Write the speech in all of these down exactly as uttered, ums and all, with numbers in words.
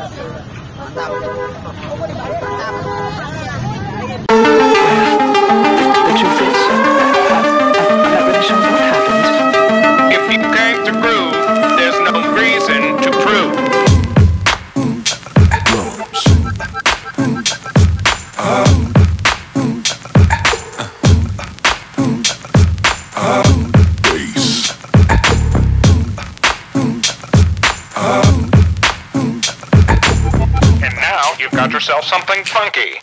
Mantap. Mantap. The truth is, that really shows what happened. If you came to groove, there's no reason to prove. And now you've got yourself something funky.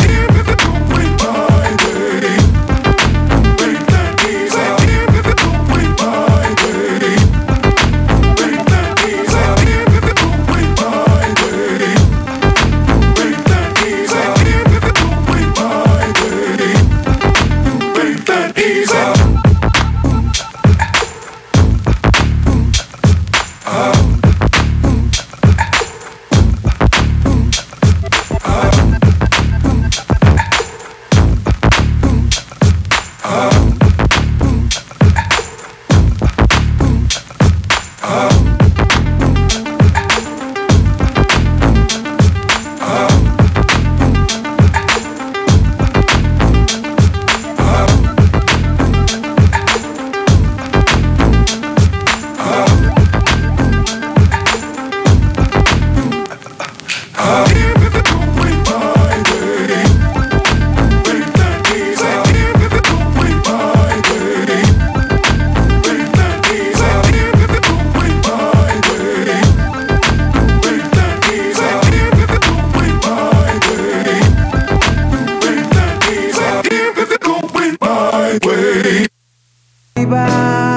Bye.